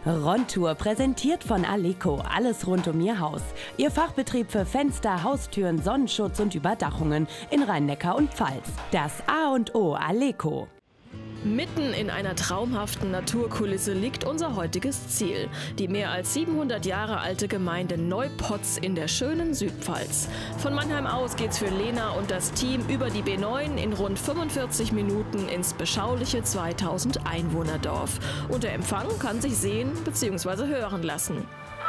Ron-Tour präsentiert von Aleco. Alles rund um Ihr Haus. Ihr Fachbetrieb für Fenster, Haustüren, Sonnenschutz und Überdachungen in Rhein-Neckar und Pfalz. Das A und O Aleco. Mitten in einer traumhaften Naturkulisse liegt unser heutiges Ziel. Die mehr als 700 Jahre alte Gemeinde Neupotz in der schönen Südpfalz. Von Mannheim aus geht's für Lena und das Team über die B9 in rund 45 Minuten ins beschauliche 2000 Einwohnerdorf. Und der Empfang kann sich sehen bzw. hören lassen.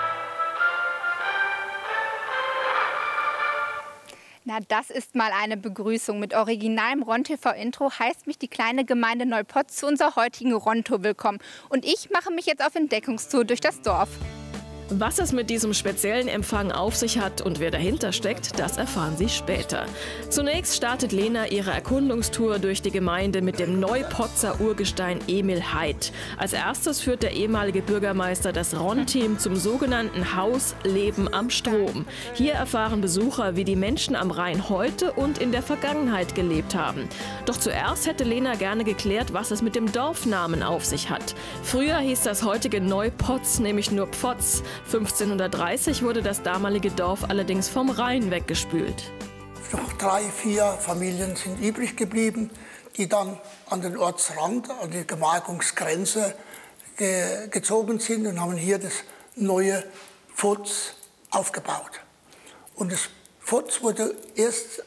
Na, das ist mal eine Begrüßung. Mit originalem Ron-TV-Intro heißt mich die kleine Gemeinde Neupotz zu unserer heutigen Ron-Tour willkommen. Und ich mache mich jetzt auf Entdeckungstour durch das Dorf. Was es mit diesem speziellen Empfang auf sich hat und wer dahinter steckt, das erfahren Sie später. Zunächst startet Lena ihre Erkundungstour durch die Gemeinde mit dem Neupotzer Urgestein Emil Heid. Als erstes führt der ehemalige Bürgermeister das Ron-Team zum sogenannten Haus Leben am Strom. Hier erfahren Besucher, wie die Menschen am Rhein heute und in der Vergangenheit gelebt haben. Doch zuerst hätte Lena gerne geklärt, was es mit dem Dorfnamen auf sich hat. Früher hieß das heutige Neupotz nämlich nur Pfotz. 1530 wurde das damalige Dorf allerdings vom Rhein weggespült. Noch 3, 4 Familien sind übrig geblieben, die dann an den Ortsrand, an die Gemarkungsgrenze gezogen sind und haben hier das neue Pfotz aufgebaut. Und das Pfotz wurde erst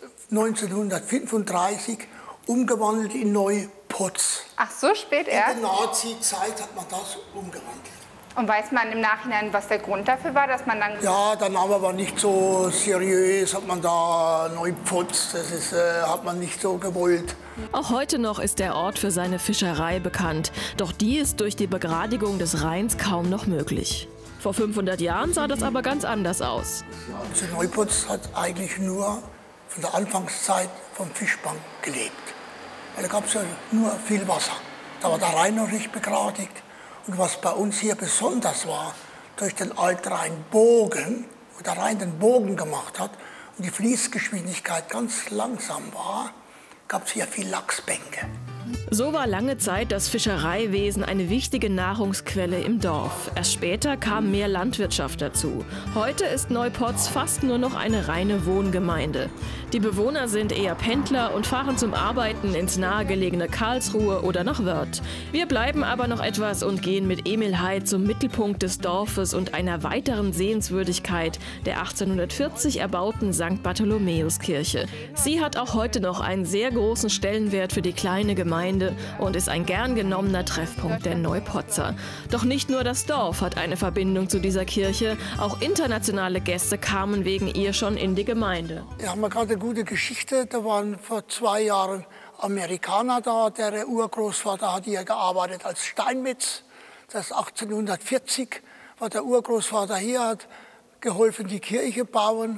1935 umgewandelt in Neupotz. Ach, so spät erst? In der Nazi-Zeit hat man das umgewandelt. Und weiß man im Nachhinein, was der Grund dafür war, dass man dann... Ja, der Name war nicht so seriös, hat man da Neupotz, hat man nicht so gewollt. Auch heute noch ist der Ort für seine Fischerei bekannt. Doch die ist durch die Begradigung des Rheins kaum noch möglich. Vor 500 Jahren sah das aber ganz anders aus. Also Neupotz hat eigentlich nur von der Anfangszeit vom Fischfang gelebt. Weil da gab es ja nur viel Wasser. Da war der Rhein noch nicht begradigt. Und was bei uns hier besonders war, durch den Altrheinbogen, wo der Rhein den Bogen gemacht hat und die Fließgeschwindigkeit ganz langsam war, gab es hier viel Lachsbänke. So war lange Zeit das Fischereiwesen eine wichtige Nahrungsquelle im Dorf. Erst später kam mehr Landwirtschaft dazu. Heute ist Neupotz fast nur noch eine reine Wohngemeinde. Die Bewohner sind eher Pendler und fahren zum Arbeiten ins nahegelegene Karlsruhe oder nach Wörth. Wir bleiben aber noch etwas und gehen mit Emil Heid zum Mittelpunkt des Dorfes und einer weiteren Sehenswürdigkeit, der 1840 erbauten St. Bartholomäuskirche. Sie hat auch heute noch einen sehr großen Stellenwert für die kleine Gemeinde und ist ein gern genommener Treffpunkt der Neupotzer. Doch nicht nur das Dorf hat eine Verbindung zu dieser Kirche, auch internationale Gäste kamen wegen ihr schon in die Gemeinde. Wir haben gerade eine gute Geschichte, da waren vor 2 Jahren Amerikaner da, der Urgroßvater hat hier gearbeitet als Steinmetz. Das ist 1840 war der Urgroßvater hier, hat geholfen die Kirche bauen,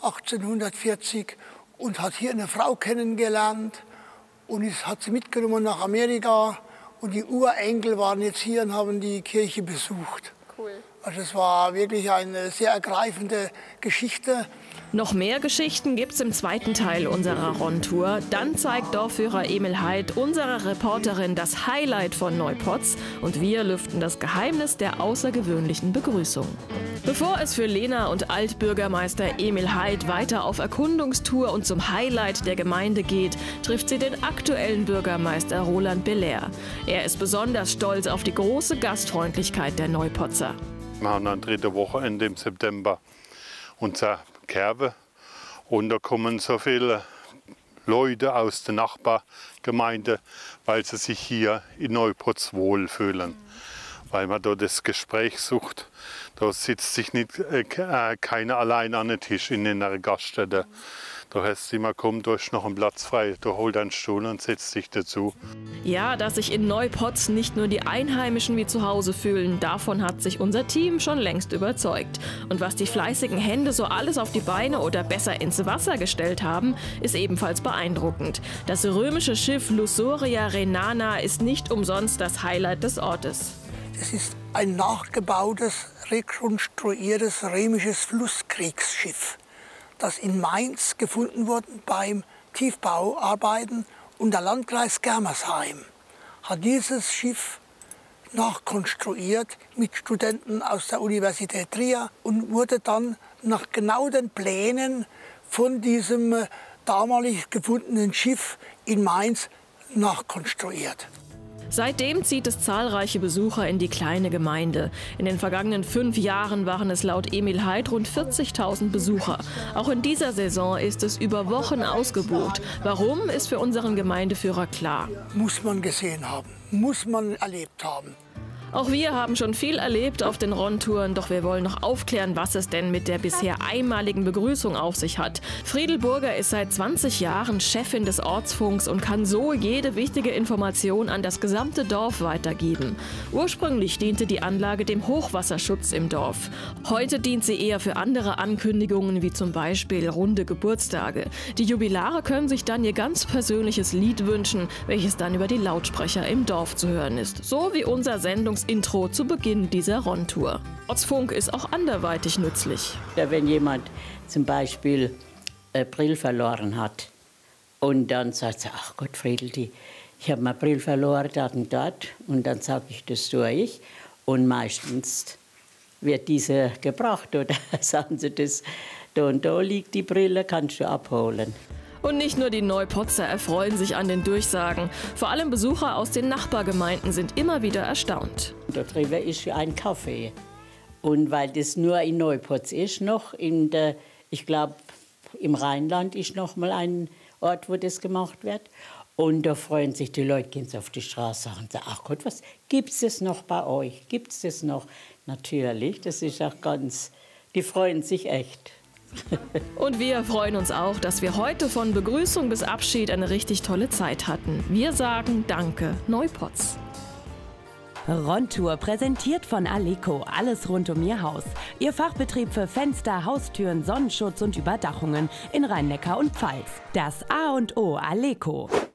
1840, und hat hier eine Frau kennengelernt. Und hat sie mitgenommen nach Amerika. Und die Urenkel waren jetzt hier und haben die Kirche besucht. Cool. Also es war wirklich eine sehr ergreifende Geschichte. Noch mehr Geschichten gibt's im zweiten Teil unserer Ron-Tour. Dann zeigt Dorfführer Emil Heid unserer Reporterin das Highlight von Neupotz und wir lüften das Geheimnis der außergewöhnlichen Begrüßung. Bevor es für Lena und Altbürgermeister Emil Heid weiter auf Erkundungstour und zum Highlight der Gemeinde geht, trifft sie den aktuellen Bürgermeister Roland Belair. Er ist besonders stolz auf die große Gastfreundlichkeit der Neupotzer. Wir haben ein 3. Wochenende im September unser Kerbe und da kommen so viele Leute aus der Nachbargemeinde, weil sie sich hier in Neupotz wohlfühlen. Weil man dort das Gespräch sucht. Da sitzt sich nicht keiner allein an den Tisch in einer Gaststätte. Da heißt es immer, komm, da ist noch ein Platz frei, da holt einen Stuhl und setzt dich dazu. Ja, dass sich in Neupotz nicht nur die Einheimischen wie zu Hause fühlen, davon hat sich unser Team schon längst überzeugt. Und was die fleißigen Hände so alles auf die Beine oder besser ins Wasser gestellt haben, ist ebenfalls beeindruckend. Das römische Schiff Lusoria Renana ist nicht umsonst das Highlight des Ortes. Es ist ein nachgebautes, rekonstruiertes römisches Flusskriegsschiff, das in Mainz gefunden wurde beim Tiefbauarbeiten und der Landkreis Germersheim hat dieses Schiff nachkonstruiert mit Studenten aus der Universität Trier und wurde dann nach genau den Plänen von diesem damalig gefundenen Schiff in Mainz nachkonstruiert. Seitdem zieht es zahlreiche Besucher in die kleine Gemeinde. In den vergangenen 5 Jahren waren es laut Emil Heid rund 40.000 Besucher. Auch in dieser Saison ist es über Wochen ausgebucht. Warum, ist für unseren Gemeindeführer klar. Muss man gesehen haben, muss man erlebt haben. Auch wir haben schon viel erlebt auf den Rundtouren, doch wir wollen noch aufklären, was es denn mit der bisher einmaligen Begrüßung auf sich hat. Friedel Burger ist seit 20 Jahren Chefin des Ortsfunks und kann so jede wichtige Information an das gesamte Dorf weitergeben. Ursprünglich diente die Anlage dem Hochwasserschutz im Dorf. Heute dient sie eher für andere Ankündigungen, wie zum Beispiel runde Geburtstage. Die Jubilare können sich dann ihr ganz persönliches Lied wünschen, welches dann über die Lautsprecher im Dorf zu hören ist. So wie unser Intro zu Beginn dieser Rundtour. Ortsfunk ist auch anderweitig nützlich. Wenn jemand zum Beispiel Brill verloren hat und dann sagt er, ach Gott, Friedel, ich habe mal Brill verloren, dort und dann sage ich das durch und meistens wird diese gebracht oder sagen sie das, da und da liegt die Brille, kannst du abholen. Und nicht nur die Neupotzer erfreuen sich an den Durchsagen. Vor allem Besucher aus den Nachbargemeinden sind immer wieder erstaunt. Da drüben ist ein Café. Und weil das nur in Neupotz ist, ich glaube, im Rheinland ist noch mal ein Ort, wo das gemacht wird. Und da freuen sich die Leute, gehen auf die Straße und sagen, ach Gott, was gibt es das noch bei euch? Gibt es das noch? Natürlich, das ist auch die freuen sich echt. Und wir freuen uns auch, dass wir heute von Begrüßung bis Abschied eine richtig tolle Zeit hatten. Wir sagen Danke, Neupotz. Rundtour präsentiert von Aleco. Alles rund um Ihr Haus. Ihr Fachbetrieb für Fenster, Haustüren, Sonnenschutz und Überdachungen in Rhein-Neckar und Pfalz. Das A und O Aleco.